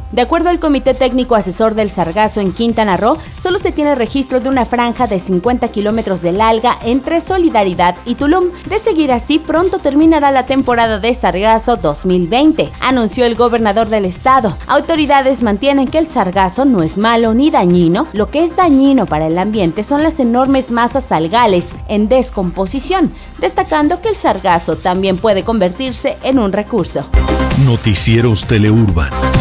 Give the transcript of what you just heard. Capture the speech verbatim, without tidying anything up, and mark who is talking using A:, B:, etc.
A: De acuerdo al Comité Técnico Asesor del Sargazo en Quintana Roo, solo se tiene registro de una franja de cincuenta kilómetros del alga entre Solidaridad y Tulum. De seguir así, pronto terminará la temporada de sargazo dos mil veinte, anunció el gobernador del estado. Autoridades mantienen que el sargazo no es malo ni dañino. Lo que es dañino para el ambiente son las enormes masas algales en descomposición, destacando que el sargazo también puede convertirse en un recurso.
B: Noticieros Teleurban.